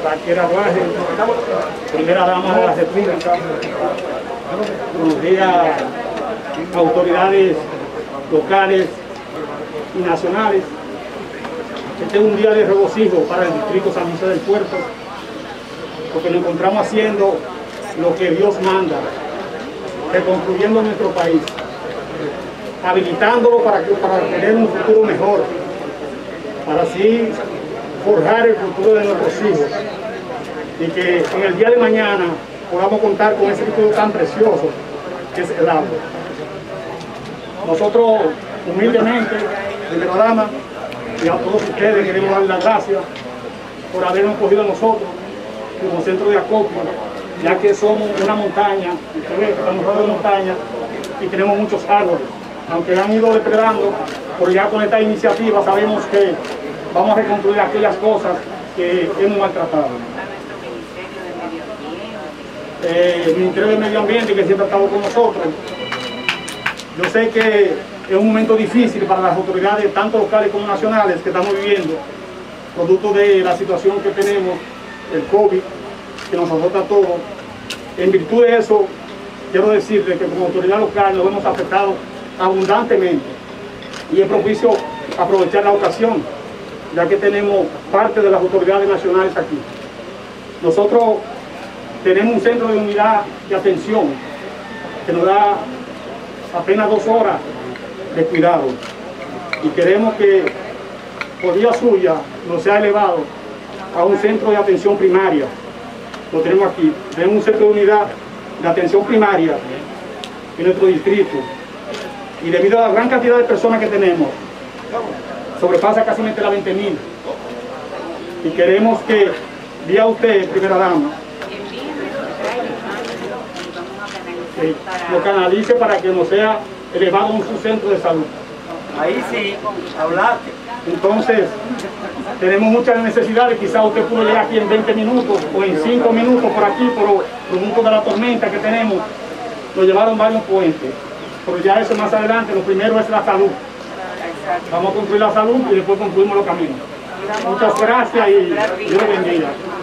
Raquel Arbaje, primera dama de la República, conocida autoridades locales y nacionales. Este es un día de regocijo para el distrito San José del Puerto, porque nos encontramos haciendo lo que Dios manda, reconstruyendo nuestro país, habilitándolo para tener un futuro mejor, para así forjar el futuro de nuestros hijos, y que en el día de mañana podamos contar con ese futuro tan precioso que es el agua. Nosotros, humildemente, primera dama, y a todos ustedes queremos darles las gracias por habernos cogido a nosotros como centro de acopio, ya que somos una montaña, estamos rodeados de montaña y tenemos muchos árboles. Aunque han ido depredando, pero ya con esta iniciativa sabemos que vamos a reconstruir aquellas cosas que hemos maltratado. El Ministerio de Medio Ambiente, que siempre ha estado con nosotros, yo sé que es un momento difícil para las autoridades, tanto locales como nacionales, que estamos viviendo, producto de la situación que tenemos, el COVID, que nos azota a todos. En virtud de eso, quiero decirles que como autoridad local nos hemos afectado abundantemente, y es propicio aprovechar la ocasión, ya que tenemos parte de las autoridades nacionales aquí. Nosotros tenemos un centro de unidad de atención que nos da apenas 2 horas de cuidado, y queremos que por vía suya nos sea elevado a un centro de atención primaria. Lo tenemos aquí, tenemos un centro de unidad de atención primaria en nuestro distrito, y debido a la gran cantidad de personas que tenemos, sobrepasa casi las 20.000, y queremos que vía usted, primera dama, lo canalice para que nos sea elevado a un centro de salud. Ahí sí, hablaste. Entonces, tenemos muchas necesidades. Quizás usted pudo llegar aquí en 20 minutos o en 5 minutos por aquí, pero producto de la tormenta que tenemos, nos llevaron varios puentes. Pero ya eso más adelante, lo primero es la salud. Vamos a construir la salud y después construimos los caminos. Muchas gracias y Dios bendiga.